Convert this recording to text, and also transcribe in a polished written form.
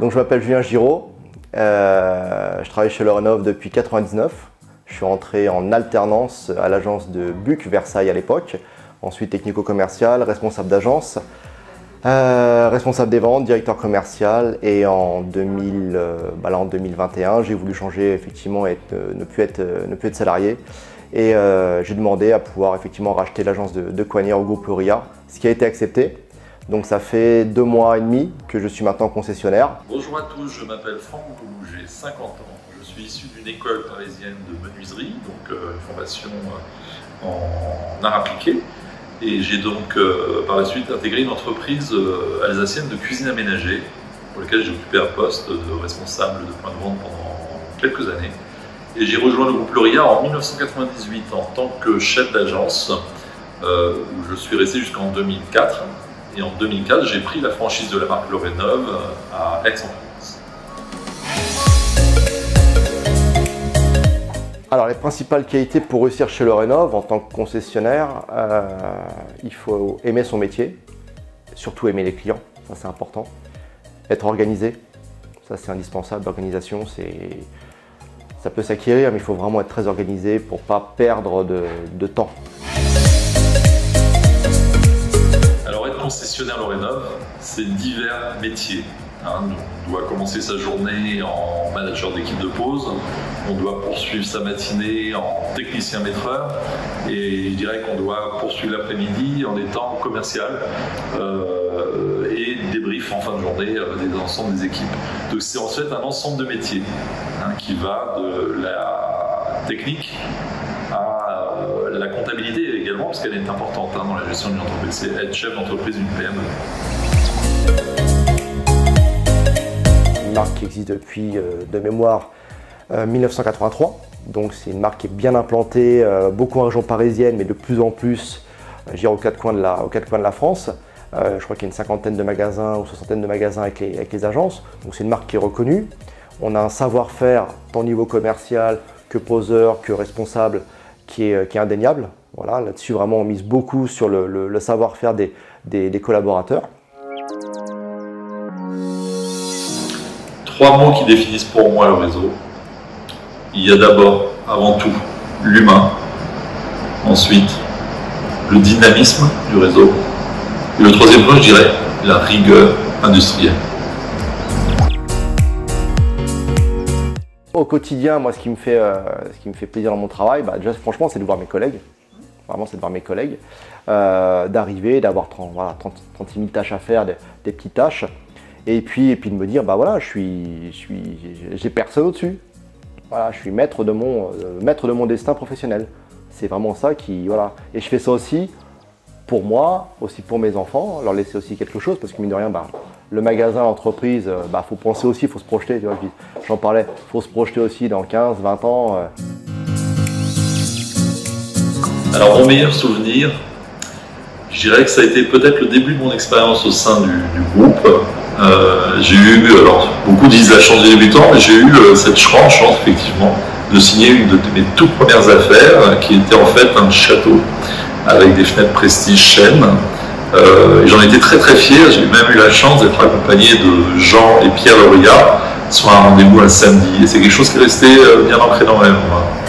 Donc je m'appelle Julien Giraud, je travaille chez Lerenov depuis 1999. Je suis rentré en alternance à l'agence de Buc Versailles à l'époque, ensuite technico-commercial, responsable d'agence, responsable des ventes, directeur commercial, et en 2021 j'ai voulu changer effectivement et ne plus être salarié. Et j'ai demandé à pouvoir effectivement racheter l'agence de Coignard au groupe Loria, ce qui a été accepté. Donc ça fait 2 mois et demi que je suis maintenant concessionnaire. Bonjour à tous, je m'appelle Franck Boulou, j'ai 50 ans. Je suis issu d'une école parisienne de menuiserie, donc une formation en art appliqué. Et j'ai donc par la suite intégré une entreprise alsacienne de cuisine aménagée, pour laquelle j'ai occupé un poste de responsable de point de vente pendant quelques années. Et j'ai rejoint le groupe Loria en 1998 en tant que chef d'agence, où je suis resté jusqu'en 2004. Et en 2004, j'ai pris la franchise de la marque Lerenov à Aix-en-Provence. Alors les principales qualités pour réussir chez Lerenov en tant que concessionnaire, il faut aimer son métier, surtout aimer les clients, ça c'est important. Être organisé, ça c'est indispensable, l'organisation ça peut s'acquérir mais il faut vraiment être très organisé pour ne pas perdre de temps. Concessionnaire Lerenov, c'est divers métiers. On doit commencer sa journée en manager d'équipe de pause, on doit poursuivre sa matinée en technicien maîtreur, et je dirais qu'on doit poursuivre l'après-midi en étant commercial et débrief en fin de journée des ensembles des équipes. Donc c'est en fait un ensemble de métiers qui va de la technique à la comptabilité également, parce qu'elle est importante dans la gestion d'une entreprise, c'est être chef d'entreprise d'une PME. Une marque qui existe depuis, de mémoire, 1983, donc c'est une marque qui est bien implantée, beaucoup en région parisienne, mais de plus en plus aux 4 coins de la France. Je crois qu'il y a une 50aine de magasins ou 60aine de magasins avec les agences, donc c'est une marque qui est reconnue. On a un savoir-faire tant au niveau commercial que poseur, que responsable, qui est indéniable. Voilà, là-dessus, vraiment, on mise beaucoup sur le savoir-faire des collaborateurs. 3 mots qui définissent pour moi le réseau. Il y a d'abord, avant tout, l'humain. Ensuite, le dynamisme du réseau. Et le 3e point, je dirais, la rigueur industrielle. Au quotidien, moi, ce qui me fait plaisir dans mon travail, déjà, franchement, c'est de voir mes collègues. Vraiment, c'est de voir mes collègues, d'arriver, d'avoir 36 000 tâches à faire, des petites tâches, et puis de me dire, voilà, j'ai personne au-dessus. Voilà, je suis maître de mon destin professionnel. C'est vraiment ça qui, voilà. Et je fais ça aussi pour moi, aussi pour mes enfants, leur laisser aussi quelque chose, parce que mine de rien, le magasin, l'entreprise, faut penser aussi, il faut se projeter. J'en parlais, il faut se projeter aussi dans 15, 20 ans. Alors mon meilleur souvenir, je dirais que ça a été peut-être le début de mon expérience au sein du groupe. J'ai eu, alors beaucoup disent la chance du débutant, mais j'ai eu cette chance effectivement de signer une de mes toutes premières affaires, qui était en fait un château avec des fenêtres Prestige Chêne. J'en étais très très fier, j'ai même eu la chance d'être accompagné de Jean et Pierre Loria sur un rendez-vous un samedi, et c'est quelque chose qui est resté bien ancré dans ma mémoire.